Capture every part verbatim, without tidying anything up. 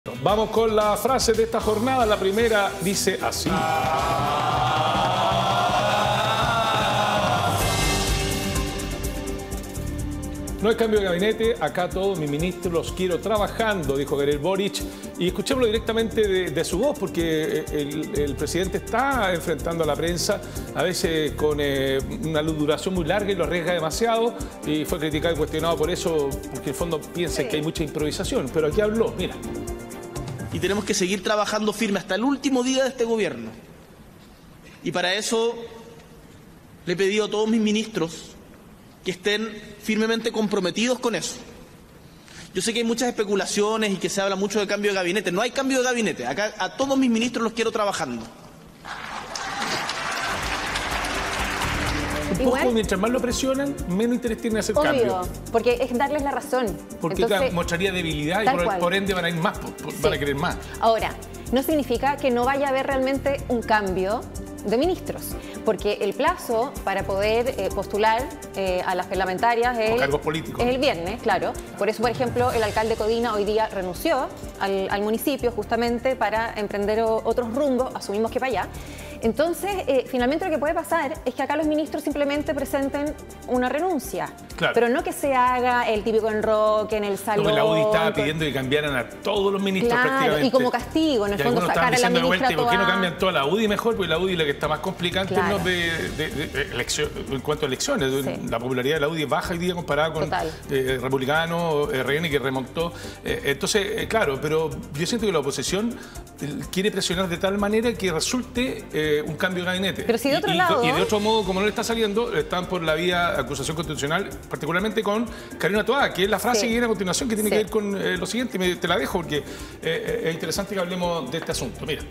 Vamos con la frase de esta jornada. La primera dice así. No hay cambio de gabinete, acá todos mis ministros los quiero trabajando, dijo Gabriel Boric. Y escuchémoslo directamente de, de su voz, porque el, el presidente está enfrentando a la prensa, a veces con eh, una duración muy larga y lo arriesga demasiado. Y fue criticado y cuestionado por eso, porque en el fondo piensa que hay mucha improvisación. Pero aquí habló, mira. Y tenemos que seguir trabajando firme hasta el último día de este gobierno. Y para eso le he pedido a todos mis ministros que estén firmemente comprometidos con eso. Yo sé que hay muchas especulaciones y que se habla mucho de cambio de gabinete. No hay cambio de gabinete. Acá a todos mis ministros los quiero trabajando. Un poco, igual, mientras más lo presionan, menos interés tienen en hacer obvio, cambio. Porque es darles la razón. Porque Entonces, mostraría debilidad y por, por ende van a ir más, por, sí. van a querer más. Ahora, no significa que no vaya a haber realmente un cambio de ministros, porque el plazo para poder eh, postular eh, a las parlamentarias es, cargos políticos. es el viernes, claro. Por eso, por ejemplo, el alcalde Codina hoy día renunció al, al municipio justamente para emprender o, otros rumbos, asumimos que para allá. Entonces, eh, finalmente lo que puede pasar es que acá los ministros simplemente presenten una renuncia, claro. pero no que se haga el típico enroque en el salón. Como la U D I estaba pidiendo que cambiaran a todos los ministros, claro, prácticamente. Y como castigo, en el y fondo sacar a la ministra vuelta, toda... ¿por qué no cambian toda la U D I mejor? Porque la U D I es la que está más complicada en claro. términos de, de, de, de elección, en cuanto a elecciones. Sí. La popularidad de la U D I es baja hoy día comparada con eh, Republicano, R N, que remontó. Eh, entonces, eh, claro, pero yo siento que la oposición quiere presionar de tal manera que resulte eh, un cambio de gabinete. Pero si de otro y, lado... y, y de otro modo, como no le está saliendo, están por la vía de acusación constitucional, particularmente con Carolina Toá, que es la frase sí. que viene a continuación, que tiene sí. que ver con eh, lo siguiente. Me, te la dejo porque eh, es interesante que hablemos de este asunto. Mira.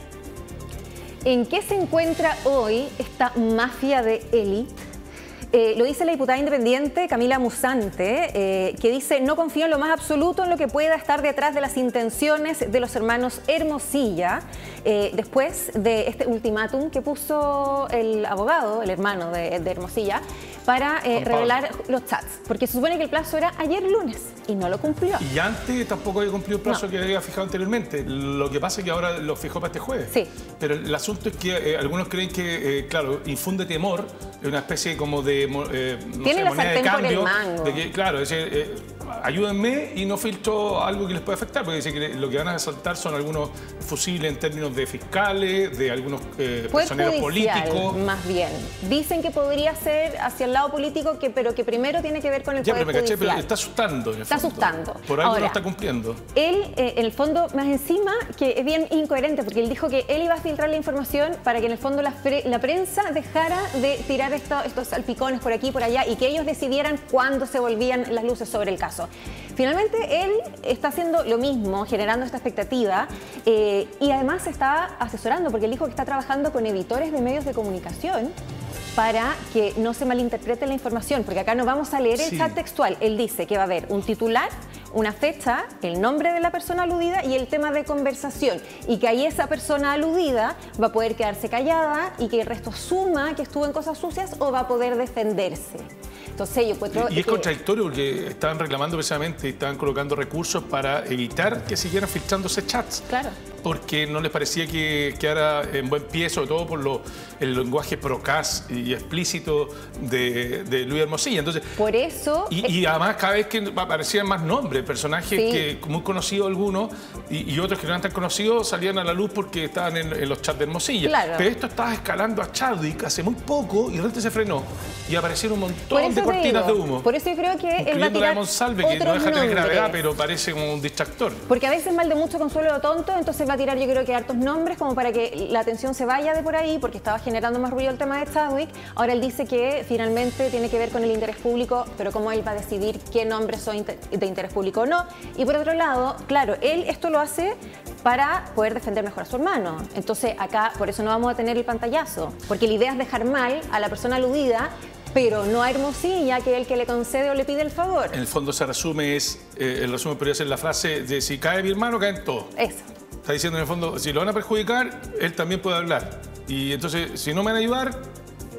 ¿En qué se encuentra hoy esta mafia de élite? Eh, lo dice la diputada independiente Camila Musante, eh, que dice: no confío en lo más absoluto en lo que pueda estar detrás de las intenciones de los hermanos Hermosilla, eh, después de este ultimátum que puso el abogado, el hermano de, de Hermosilla, para eh, revelar los chats, porque se supone que el plazo era ayer lunes y no lo cumplió. Y antes tampoco había cumplido el plazo no. que había fijado anteriormente. Lo que pasa es que ahora lo fijó para este jueves. Sí. Pero el asunto es que eh, algunos creen que, eh, claro, infunde temor, una especie como de eh, no Tiene sé, la moneda sartén de cambio. por el mango. De que, claro, es, eh, ayúdenme y no filtro algo que les pueda afectar, porque dice que lo que van a saltar son algunos fusibles en términos de fiscales, de algunos eh, personeros políticos. Más bien. Dicen que podría ser hacia el lado político, que, pero que primero tiene que ver con el ya, poder pero me caché, judicial. Pero está asustando. En el está fondo. asustando. Por algo Ahora, no está cumpliendo. Él, eh, en el fondo, más encima, que es bien incoherente, porque él dijo que él iba a filtrar la información para que en el fondo la, la prensa dejara de tirar esto, estos salpicones por aquí y por allá y que ellos decidieran cuándo se volvían las luces sobre el caso. Finalmente, él está haciendo lo mismo, generando esta expectativa eh, y además se está asesorando, porque él dijo que está trabajando con editores de medios de comunicación para que no se malinterprete la información, porque acá no vamos a leer el sí. chat textual. Él dice que va a haber un titular, una fecha, el nombre de la persona aludida y el tema de conversación, y que ahí esa persona aludida va a poder quedarse callada y que el resto asuma que estuvo en cosas sucias o va a poder defenderse. Entonces, yo encuentro y es que... contradictorio, porque estaban reclamando precisamente y estaban colocando recursos para evitar que siguieran filtrándose chats. Claro. Porque no les parecía que quedara en buen pie, sobre todo por lo, el lenguaje procaz y explícito de, de Luis Hermosilla. Entonces, por eso... Y, y además cada vez que aparecían más nombres, personajes sí. que muy conocidos algunos y, y otros que no eran tan conocidos salían a la luz porque estaban en, en los chats de Hermosilla. Claro. Pero esto estaba escalando a Chadwick hace muy poco y de repente se frenó y aparecieron un montón de cortinas de humo. Por eso yo creo que él va a tirar Monsalve, que no deja de tener gravedad, pero parece como un distractor. Porque a veces mal de mucho consuelo lo tonto, entonces va a tirar yo creo que hartos nombres como para que la atención se vaya de por ahí, porque estaba generando más ruido el tema de Chadwick. Ahora él dice que finalmente tiene que ver con el interés público, pero cómo él va a decidir qué nombres son de interés público o no. Y por otro lado, claro, él esto lo hace para poder defender mejor a su hermano. Entonces acá, por eso no vamos a tener el pantallazo, porque la idea es dejar mal a la persona aludida, pero no a Hermosilla, que es el que le concede o le pide el favor. En el fondo se resume, es, eh, el resumen podría ser la frase de si cae mi hermano, caen todos. Eso. Está diciendo en el fondo, si lo van a perjudicar, él también puede hablar. Y entonces, si no me van a ayudar,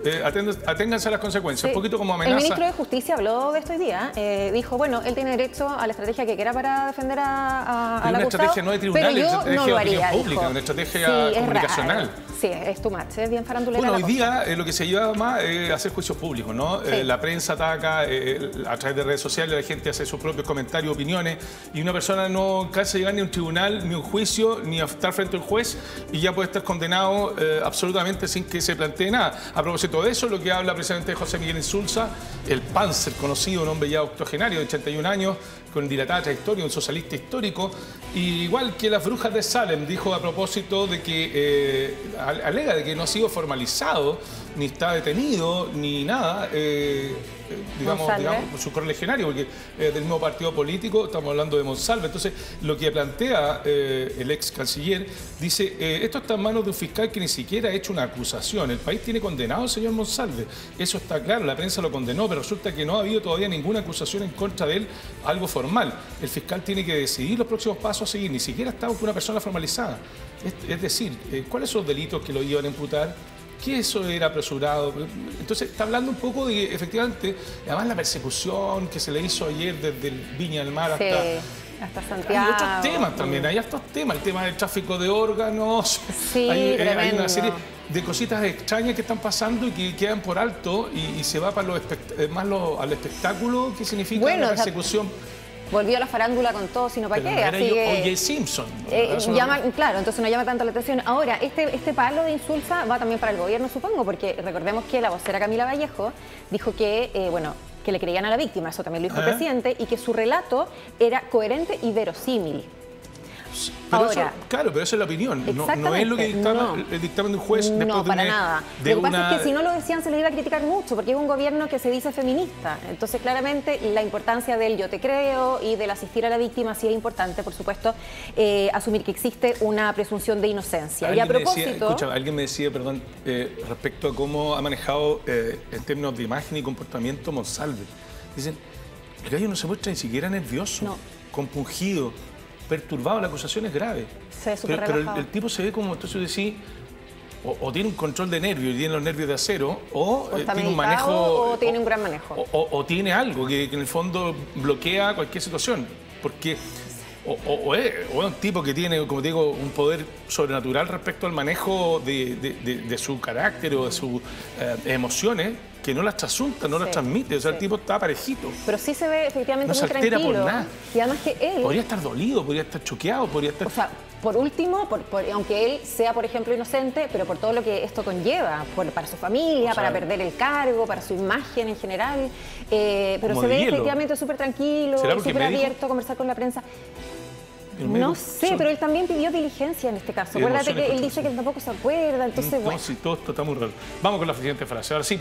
eh, aténganse a las consecuencias, sí. Un poquito como amenaza. El ministro de Justicia habló de esto hoy día, eh, dijo, bueno, él tiene derecho a la estrategia que quiera para defender a, a, al una acusado, estrategia no de tribunal, pero yo es una estrategia no de lo opinión haría, pública, dijo. una estrategia Sí, comunicacional. Es sí, es too much, es bien farandulera. Bueno, hoy la día eh, lo que se lleva más es hacer juicios públicos, ¿no? Sí. Eh, la prensa ataca, eh, a través de redes sociales la gente hace sus propios comentarios, opiniones, y una persona no alcanza a llegar ni a un tribunal, ni a un juicio, ni a estar frente al juez, y ya puede estar condenado eh, absolutamente sin que se plantee nada. A propósito de eso, lo que habla precisamente José Miguel Insulza, el Panzer, conocido, un hombre ya octogenario de ochenta y un años, con dilatada trayectoria, un socialista histórico, y igual que las brujas de Salem, dijo a propósito de que eh, alega de que no ha sido formalizado, ni está detenido, ni nada, eh, digamos, digamos, por su correligionario, porque eh, del mismo partido político, estamos hablando de Monsalve. Entonces, lo que plantea eh, el ex canciller, dice, eh, esto está en manos de un fiscal que ni siquiera ha hecho una acusación. El país tiene condenado al señor Monsalve, eso está claro, la prensa lo condenó, pero resulta que no ha habido todavía ninguna acusación en contra de él, algo formal. El fiscal tiene que decidir los próximos pasos a seguir, ni siquiera está con una persona formalizada. Es, es decir, eh, ¿cuáles son los delitos que lo iban a imputar? ¿Qué eso era apresurado? Entonces, está hablando un poco de que, efectivamente, además la persecución que se le hizo ayer desde el Viña del Mar sí, hasta... hasta Santiago. Hay otros temas también, hay estos temas, el tema del tráfico de órganos. Sí, hay, eh, hay una tremendo. serie de cositas extrañas que están pasando y que quedan por alto y, y se va para los más lo, al espectáculo que significa bueno, la persecución. O sea, volvió a la farándula con todo, sino para Pero qué. no era Así yo, que, O J Simpson. Eh, no... llama, claro, entonces no llama tanto la atención. Ahora, este, este palo de Insulza va también para el gobierno, supongo, porque recordemos que la vocera Camila Vallejo dijo que, eh, bueno, que le creían a la víctima, eso también lo dijo ¿Eh? el presidente, y que su relato era coherente y verosímil. Pero Ahora, eso, claro, pero esa es la opinión. No, no es lo que dictama no. el dictamen de un juez después No, de para una, nada. De lo que una... pasa es que si no lo decían se les iba a criticar mucho, porque es un gobierno que se dice feminista. Entonces, claramente, la importancia del yo te creo y del asistir a la víctima sí es importante, por supuesto, eh, asumir que existe una presunción de inocencia. Y a propósito... Decía, escucha, alguien me decía, perdón, eh, respecto a cómo ha manejado eh, en términos de imagen y comportamiento Monsalve. Dicen, el gallo no se muestra ni siquiera nervioso, no. compungido, perturbado, la acusación es grave. Se ve súper pero, pero el, relajado. el tipo se ve como, entonces decís, o, o tiene un control de nervios y tiene los nervios de acero, o, o eh, está tiene un medicado, manejo... o tiene un gran manejo. O, o, o tiene algo que, que en el fondo bloquea cualquier situación, porque... O, o, o, es, o es un tipo que tiene, como digo, un poder sobrenatural respecto al manejo de, de, de, de su carácter o de sus eh, emociones, que no las trasunta, no sí, las transmite. O sea, sí. El tipo está parejito. Pero sí se ve efectivamente no muy se altera tranquilo. por nada. Y además que él... Podría estar dolido, podría estar choqueado, podría estar... O sea, por último, por, por, aunque él sea, por ejemplo, inocente, pero por todo lo que esto conlleva, por, para su familia, o sea, para perder el cargo, para su imagen en general. Eh, pero se ve hielo. efectivamente súper tranquilo, súper abierto a conversar con la prensa. No sé, son... pero él también pidió diligencia en este caso. Acuérdate que él dice que tampoco se acuerda, entonces, no, bueno. Sí, todo esto está muy raro. Vamos con la siguiente frase. Ahora sí.